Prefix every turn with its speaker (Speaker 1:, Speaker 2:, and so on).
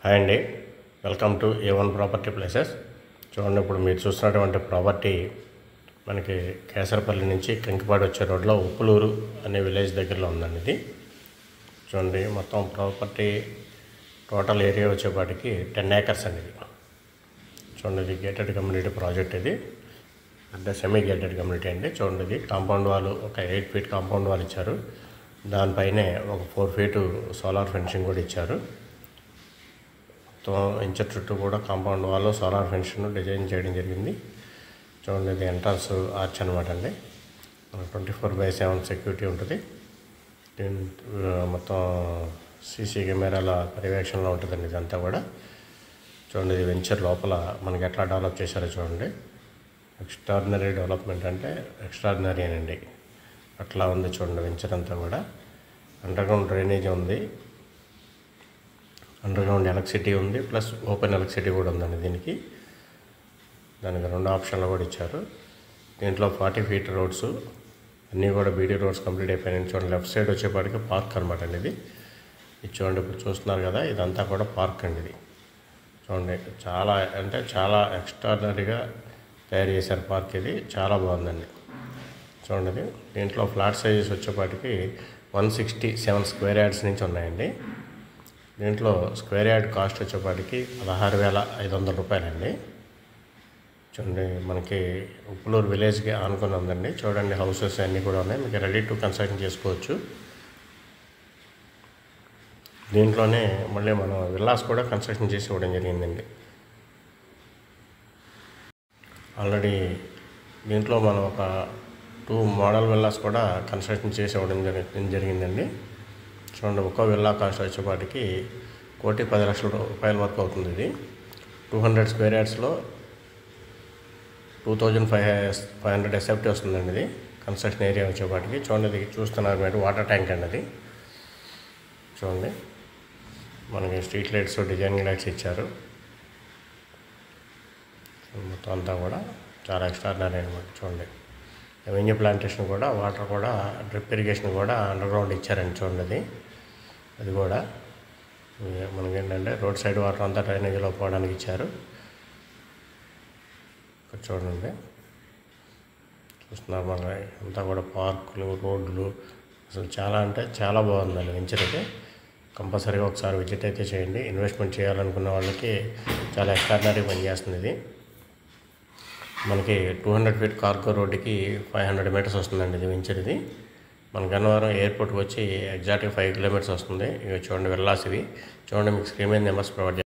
Speaker 1: Hi అండి, welcome to A1 property places. చూడండి, ఇప్పుడు మీరు చూస్తున్నటువంటి ప్రాపర్టీ మనకి కేసరపల్లి నుంచి కంకిపాడు వచ్చే రోడ్లో ఉప్పులూరు అనే విలేజ్ దగ్గరలో ఉందండి. ఇది చూడండి, మొత్తం ప్రాపర్టీ టోటల్ ఏరియా వచ్చేపాటికి 10 acres అండి. ఇది చూడండి, ఇది గేటెడ్ కమ్యూనిటీ ప్రాజెక్ట్. ఇది అంటే సెమీ గేటెడ్ కమ్యూనిటీ అండి. చూడండి, ఇది కాంపౌండ్ వాల్ ఒక 8 feet కాంపౌండ్ వాల్ ఇచ్చారు. దానిపైనే ఒక 4 feet సోలార్ ఫెన్సింగ్ కూడా ఇచ్చారు. ఇంచర్ చుట్టూ కూడా compound wall solar fencing design చేయడం జరిగింది. చూడండి, ఇది ఎంట్రన్స్ ఆర్చ్ అనమాట అండి. 24/7 సెక్యూరిటీ ఉంటుంది. మొత్తం సీసీ కెమెరాల పర్యవేక్షణలో ఉంటుందండి ఇదంతా కూడా. చూడండి, ఇది వెంచర్ లోపల మనకి ఎట్లా డెవలప్ చేశారో చూడండి. ఎక్స్ట్రాడినరీ డెవలప్మెంట్ అంటే ఎక్స్ట్రాడినరీ అండి. అట్లా ఉంది చూడండి వెంచర్ అంతా కూడా. అండర్గ్రౌండ్ డ్రైనేజ్ ఉంది, అండర్గ్రౌండ్ ఎలక్ట్రిసిటీ ఉంది, ప్లస్ ఓపెన్ ఎలక్ట్రిసిటీ కూడా ఉందండి దీనికి. దానికి 2 ఆప్షన్లు కూడా ఇచ్చారు. దీంట్లో 40 feet రోడ్స్ అన్నీ కూడా బీటీ రోడ్స్ కంప్లీట్ అయిపోయినాయి. చూడండి, లెఫ్ట్ సైడ్ వచ్చేపాటికి పార్క్ అనమాట అండి. ఇది చూడండి, ఇప్పుడు చూస్తున్నారు కదా, ఇదంతా కూడా పార్క్ అండి. ఇది చూడండి, చాలా అంటే చాలా ఎక్స్ట్రాడినరీగా తయారు చేశారు పార్క్. ఇది చాలా బాగుందండి. చూడండి, దీంట్లో ఫ్లాట్ సైజెస్ వచ్చేపాటికి 167 square yards నుంచి ఉన్నాయండి. దీంట్లో స్క్వేర్ యార్డ్ కాస్ట్ వచ్చేపాటికి 16,500 రూపాయలండి. చూడండి, మనకి ఉప్పులూరు విలేజ్కి ఆనుకొని ఉందండి. చూడండి, హౌసెస్ అన్నీ కూడా ఉన్నాయి, మీకు రెడీ టు కన్స్ట్రక్షన్ చేసుకోవచ్చు. దీంట్లోనే మళ్ళీ మనం విల్లాస్ కూడా కన్స్ట్రక్షన్ చేసి ఇవ్వడం జరిగిందండి. ఆల్రెడీ దీంట్లో మనం ఒక 2 మోడల్ విల్లాస్ కూడా కన్స్ట్రక్షన్ చేసి ఇవ్వడం జరిగిందండి. చూడండి, ఒక్కో విల్లా కాస్ట్ వచ్చేపాటికి 1,10,00,000 రూపాయల వరకు అవుతుంది. ఇది 200 square yardsలో 2,500 SFT వస్తుందండి. ఇది కన్స్ట్రక్షన్ ఏరియా వచ్చేపాటికి. చూడండి, ఇది చూస్తున్నారు మీరు, వాటర్ ట్యాంక్ అండి. అది చూడండి, మనకి స్ట్రీట్ లైట్స్, డిజైనింగ్ లైట్స్ ఇచ్చారు. మొత్తం అంతా కూడా చాలా ఎక్స్ట్రాడినరీ అనమాట. చూడండి, రెవెన్యూ ప్లాంటేషన్ కూడా, వాటర్ కూడా, డ్రిప్ ఇరిగేషన్ కూడా అండర్గ్రౌండ్ ఇచ్చారండి. చూడండి, అది కూడా మనకేంటంటే రోడ్ సైడ్ వాటర్ అంతా డ్రైనేజీలో పోవడానికి ఇచ్చారు. ఇక్కడ చూడండి, చూస్తున్నారు మన అంతా కూడా పార్కులు, రోడ్లు, అసలు చాలా అంటే చాలా బాగుందండి వెంచర్. అయితే కంపల్సరీగా ఒకసారి విజిట్ అయితే చేయండి. ఇన్వెస్ట్మెంట్ చేయాలనుకున్న వాళ్ళకి చాలా ఎక్స్ట్రాడినరీ పనిచేస్తుంది. ఇది మనకి 200 feet కార్గో రోడ్డుకి 500 meters వస్తుందండి ఇది వెంచర్. ఇది మన గన్నవరం ఎయిర్పోర్ట్కి వచ్చి ఎగ్జాక్ట్గా 5 kilometers వస్తుంది. ఇవి చూడండి విల్లాస్. ఇవి చూడండి, మీకు స్క్రీన్ మీద నెంబర్స్ ప్రొవైడ్